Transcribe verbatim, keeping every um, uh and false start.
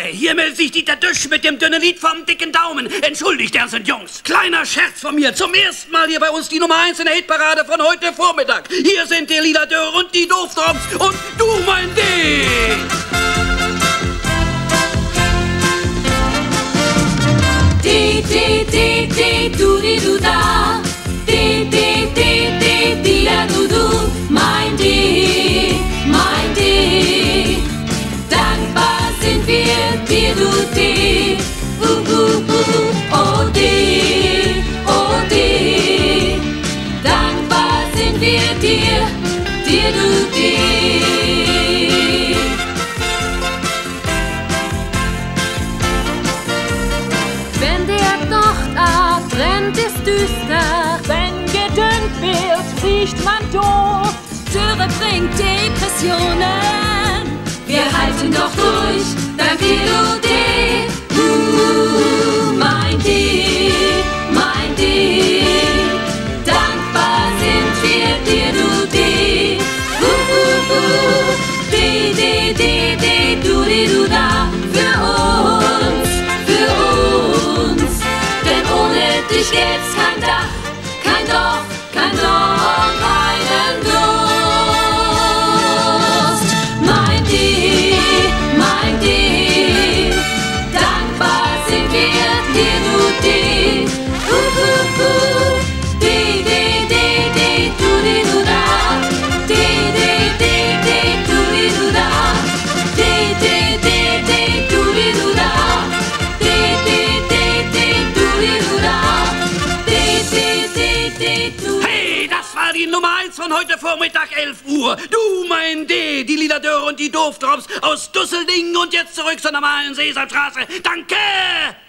hier meldet sich Dieter Düsch mit dem dünnen Lied vom dicken Daumen. Entschuldigt, Ernst und Jungs. Kleiner Scherz von mir. Zum ersten Mal hier bei uns die Nummer eins in der Hitparade von heute Vormittag. Hier sind der Lila Dörr und die Dooftromps und Du mein D. D, D, D, D, du, di, du, da. D, D, D, D, di, da, du, du. Mein D, mein D. Dankbar sind wir dir, du D. Uh, uh, uh, oh D, oh D. Dankbar sind wir dir, dir, du D. Wenn der Docht abbrennt, ist düster. Wenn gedüngt wird, riecht man doof. Dürre bringt Depressionen. Wir halten doch durch, dank dir, du D. Uh, mein D, mein D. Dankbar sind wir dir, du D. Uh, uh, uh. D, D, D, D, du, di, du, da. Für uns, für uns. Denn ohne dich gäb's kein Dach, kein Doch, kein Doch, keinen Durst. Mein D, mein D. Dankbar sind wir dir, du D. Uh, uh, uh. D, D, D, D, du, di, du, da. D, D, D, D, du, di, du, da. D, D, D, D, du, di, du, da. D, D, D, D, du, di, du, da. D, D, D, D, du. Hey, das war die Nummer eins von heute Vormittag, elf Uhr. Du mein D, die Lila Dörr und die Dooftromps aus Dusselding und jetzt zurück zur normalen Sesamstraße. Danke!